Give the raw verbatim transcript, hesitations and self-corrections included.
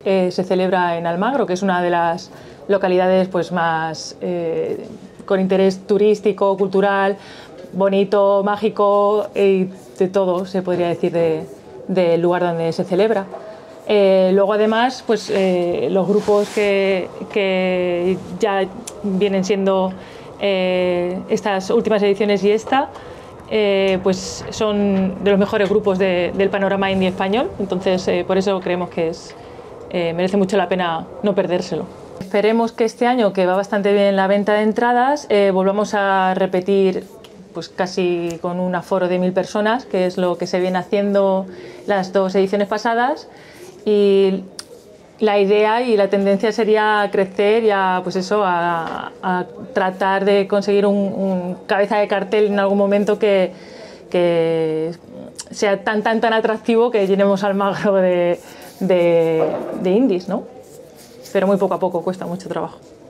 eh, se celebra en Almagro, que es una de las localidades pues, más eh, con interés turístico, cultural, bonito, mágico y de todo, se podría decir, de, del lugar donde se celebra. Eh, luego además pues, eh, los grupos que, que ya vienen siendo eh, estas últimas ediciones y esta eh, pues son de los mejores grupos de, del panorama indie español, entonces eh, por eso creemos que es, eh, merece mucho la pena no perdérselo. Esperemos que este año, que va bastante bien la venta de entradas, eh, volvamos a repetir pues casi con un aforo de mil personas, que es lo que se viene haciendo las dos ediciones pasadas. Y la idea y la tendencia sería crecer y a, pues eso, a, a tratar de conseguir un, un cabeza de cartel en algún momento que, que sea tan, tan, tan atractivo que llenemos Almagro de, de, de indies, ¿no? Pero muy poco a poco, cuesta mucho trabajo.